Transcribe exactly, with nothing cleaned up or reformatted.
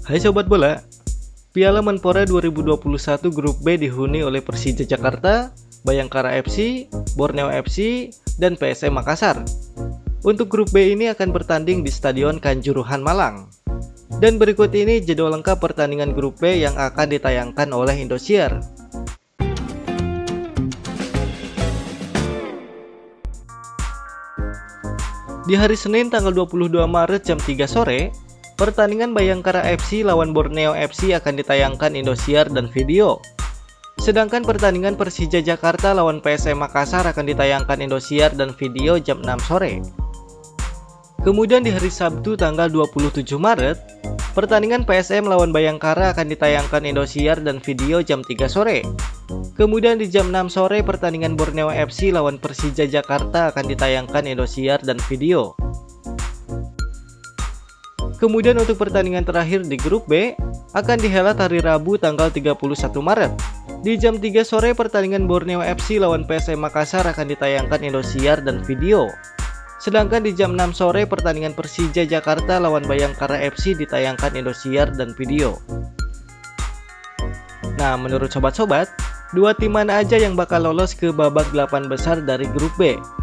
Hai Sobat Bola, Piala Menpora dua ribu dua puluh satu Grup B dihuni oleh Persija Jakarta, Bayangkara F C, Borneo F C, dan P S M Makassar. Untuk Grup B ini akan bertanding di Stadion Kanjuruhan Malang. Dan berikut ini jadwal lengkap pertandingan Grup B yang akan ditayangkan oleh Indosiar. Di hari Senin tanggal dua puluh dua Maret jam tiga sore, pertandingan Bayangkara F C lawan Borneo F C akan ditayangkan Indosiar dan Video. Sedangkan pertandingan Persija Jakarta lawan P S M Makassar akan ditayangkan Indosiar dan Video jam enam sore. Kemudian di hari Sabtu tanggal dua puluh tujuh Maret, pertandingan P S M lawan Bayangkara akan ditayangkan Indosiar dan Video jam tiga sore. Kemudian di jam enam sore pertandingan Borneo F C lawan Persija Jakarta akan ditayangkan Indosiar dan Video. Kemudian untuk pertandingan terakhir di Grup B akan dihelat hari Rabu tanggal tiga puluh satu Maret. Di jam tiga sore pertandingan Borneo F C lawan P S M Makassar akan ditayangkan Indosiar dan Video. Sedangkan di jam enam sore pertandingan Persija Jakarta lawan Bayangkara F C ditayangkan Indosiar dan Video. Nah, menurut sobat-sobat, dua tim mana aja yang bakal lolos ke babak delapan besar dari Grup B?